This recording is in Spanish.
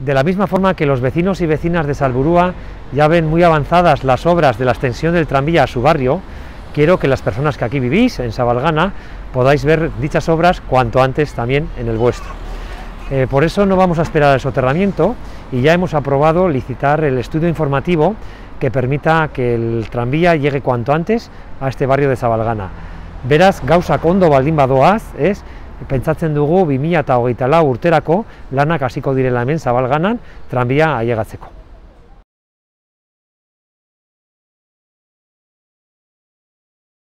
De la misma forma que los vecinos y vecinas de Salburua ya ven muy avanzadas las obras de la extensión del tranvía a su barrio, quiero que las personas que aquí vivís, en Sabalgana, podáis ver dichas obras cuanto antes también en el vuestro. Por eso no vamos a esperar al soterramiento y ya hemos aprobado licitar el estudio informativo que permita que el tranvía llegue cuanto antes a este barrio de Sabalgana. Beraz, gauzak ondo baldin badoaz, pentsatzen dugu 2024 urterako lanak hasiko direla hemen Sabalganan tranbia ailegatzeko.